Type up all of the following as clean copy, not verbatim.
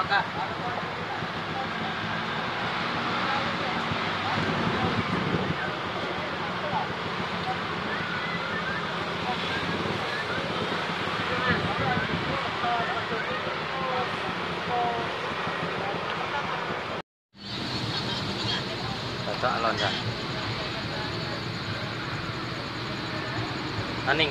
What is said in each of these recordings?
Cocok alon ya. Aning.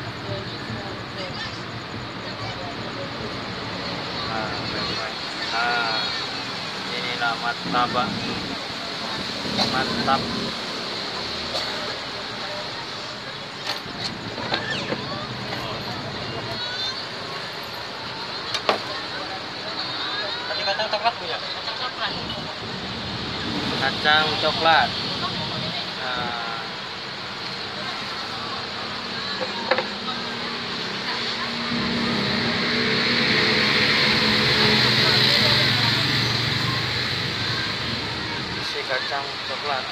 Inilah martabak. Mantap. Tadi kacang coklat punya? Kacang coklat. Kacang coklat. Isi kacang coklat.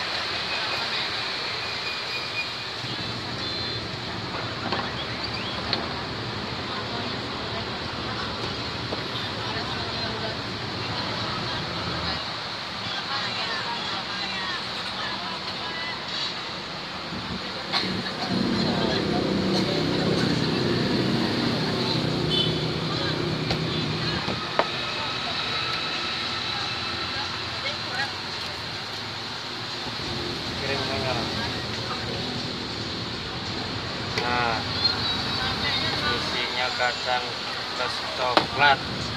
Nah, isinya kacang plus coklat.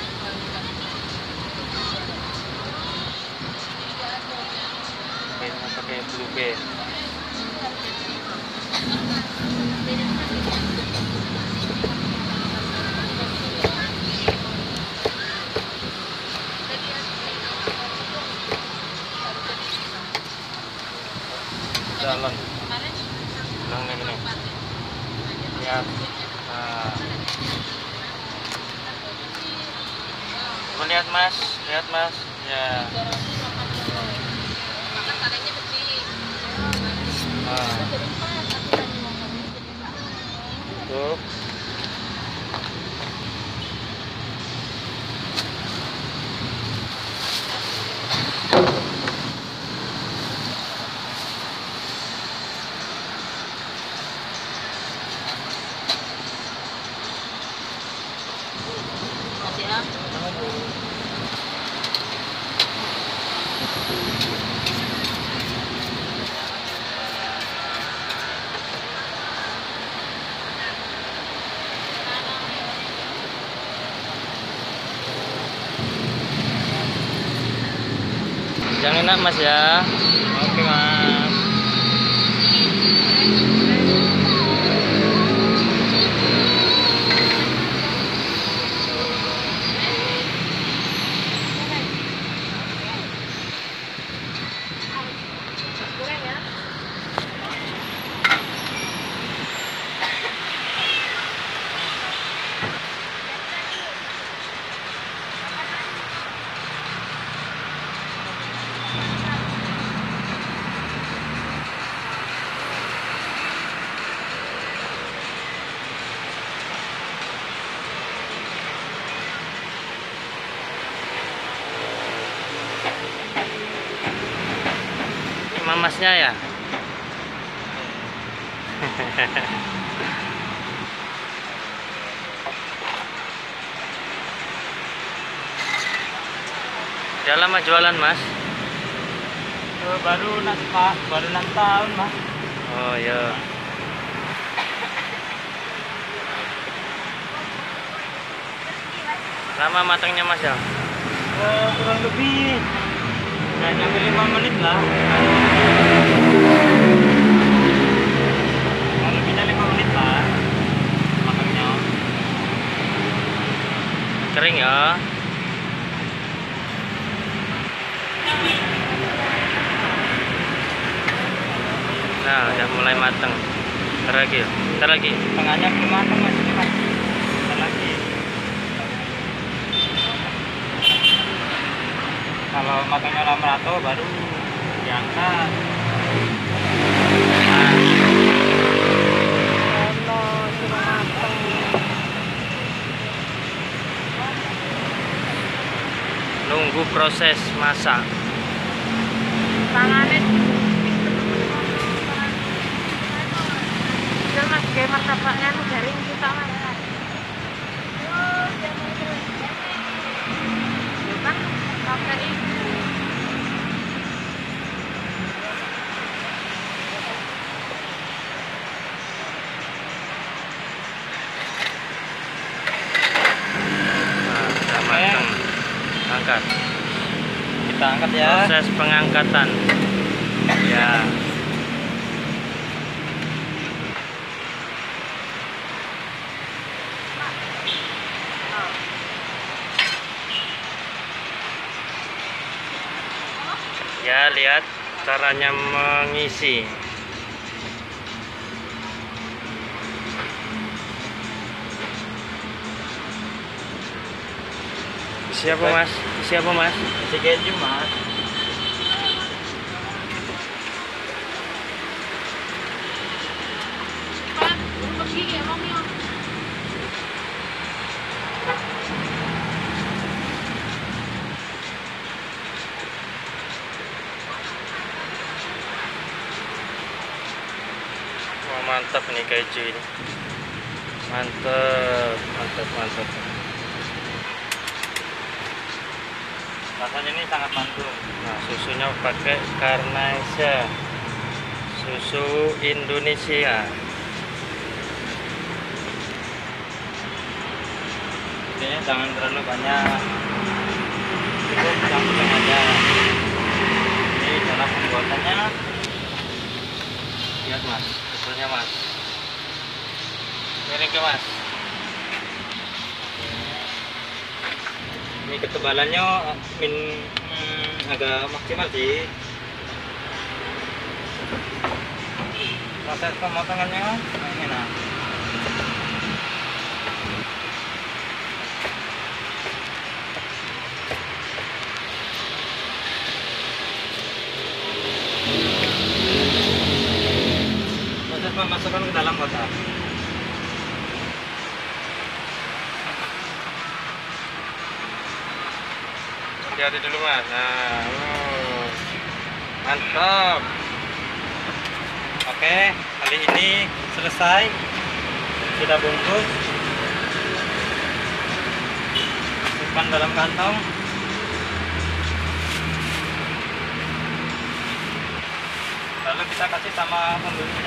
Pennya pakai blue band. Jalan. Ini. Lihat. Nah. Lihat Mas, lihat Mas. Ya. Nah. Tuh. Yang enak Mas ya. Oke Mas. Mamasnya ya. Udah lama jualan Mas? Baru 6 tahun Mas. Oh iya. Lama matangnya Mas ya? Kurang lebih nggak nyampe 5 menit lah. Lebihnya 5 menit lah matangnya. Kering ya? Nah, udah mulai matang. Ntar lagi. Tengahnya belum matang Mas, ini Mas. Ntar lagi. Kalau matangnya lama baru diangkat. proses masak. Tangannya Mas kayak martabaknya anu garing kita mas. Ya kan pakai itu. Nah, udah matang. Angkat. Kita angkat ya. Proses pengangkatan. Ya. Ya, lihat caranya mengisi. Siapa mas? Siapa mas? Si keju mas. Wah, mantap nih keju ini. Mantap, mantap, mantap. Rasanya ini sangat mantul. Nah, susunya pakai Carnation, susu Indonesia. Intinya jangan terlalu banyak. Cukup campurkan aja. Ini cara pembuatannya. Lihat mas, susunya mas. Miring ke mas. Ini ketebalannya agak maksimal sih. Proses pematangannya ini nah. Proses memasukkan ke dalam kotak. Hati-hati dulu mas. Nah, mantap. Oke, kali ini selesai. Kita bungkus. Simpan dalam kantong. Lalu kita kasih sama pembelinya.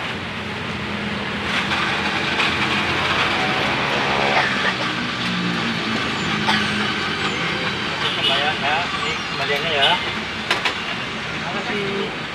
Kasih kembalian ya, ini kembaliannya ya. Terima kasih.